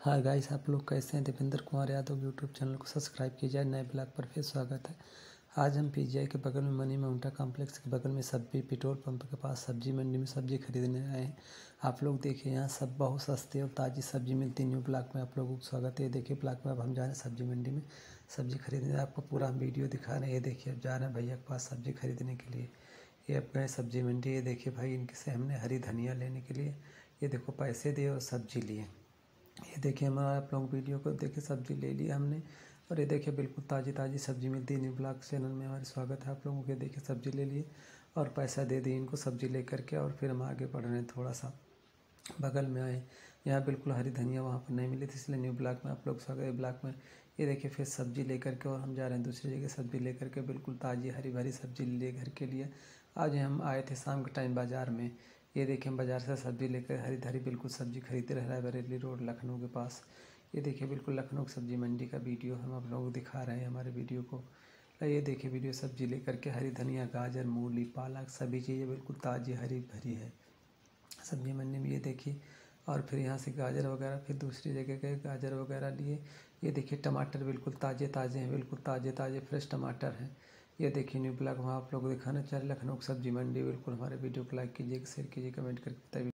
Hi guys, आप लोग कैसे हैं। दीपेंद्र कुमार यादव यूट्यूब चैनल को सब्सक्राइब कीजिए। नए ब्लॉग पर फिर स्वागत है। आज हम पीजीआई के बगल में मनी माउंटा कॉम्प्लेक्स के बगल में सब्जी पेट्रोल पंप के पास सब्जी मंडी में सब्जी खरीदने आए हैं। आप लोग देखिए, यहाँ सब बहुत सस्ती और ताज़ी सब्जी मिलती है। न्यू ब्लॉग में आप लोगों को स्वागत है। ये देखिए, ब्लॉग में अब हम जा रहे हैं सब्जी मंडी में सब्जी खरीदने। आपको पूरा हम वीडियो दिखा रहे हैं। ये देखिए, अब जा रहे हैं भैया के पास सब्जी खरीदने के लिए। ये अब गए सब्जी मंडी। ये देखिए भाई, इनके से हमने हरी धनिया लेने के लिए ये देखो पैसे दिए और सब्जी लिए। ये देखिए, हमारा आप लोग वीडियो को देखिए, सब्जी ले ली हमने। और ये देखिए, बिल्कुल ताज़ी ताज़ी सब्जी मिलती है। न्यू ब्लॉग चैनल में हमारे स्वागत है आप लोगों के। देखिए, सब्जी ले लिए और पैसा दे दिए इनको सब्जी ले करके। और फिर हम आगे बढ़ रहे हैं, थोड़ा सा बगल में आए। यहाँ बिल्कुल हरी धनिया वहाँ पर नहीं मिली थी, इसलिए न्यू ब्लॉग में आप लोग स्वागत है। ब्लॉग में ये देखिए, फिर सब्जी लेकर के और हम जा रहे हैं दूसरी जगह सब्जी लेकर के। बिल्कुल ताज़ी हरी भरी सब्जी ले घर के लिए। आज हम आए थे शाम के टाइम बाज़ार में। ये देखिए, हम बाज़ार से सब्जी लेकर हरी भरी बिल्कुल सब्जी खरीदते रह बरेली रोड लखनऊ के पास। ये देखिए, बिल्कुल लखनऊ की सब्जी मंडी का वीडियो हम आप लोगों को दिखा रहे हैं हमारे वीडियो को। ये देखिए वीडियो, सब्जी लेकर के हरी धनिया, गाजर, मूली, पालक सभी चीज़ें बिल्कुल ताज़ी हरी भरी है सब्जी मंडी में। ये देखिए, और फिर यहाँ से गाजर वगैरह फिर दूसरी जगह गए, गाजर वगैरह लिए। ये देखिए, टमाटर बिल्कुल ताज़े ताज़े हैं, बिल्कुल ताज़े ताज़े फ्रेश टमाटर हैं। ये देखिए, न्यू ब्लॉग वहाँ आप लोगों को दिखाना चाहिए लखनऊ की सब्जी मंडी। बिल्कुल हमारे वीडियो को लाइक कीजिए, शेयर कीजिए, कमेंट करके बताइए।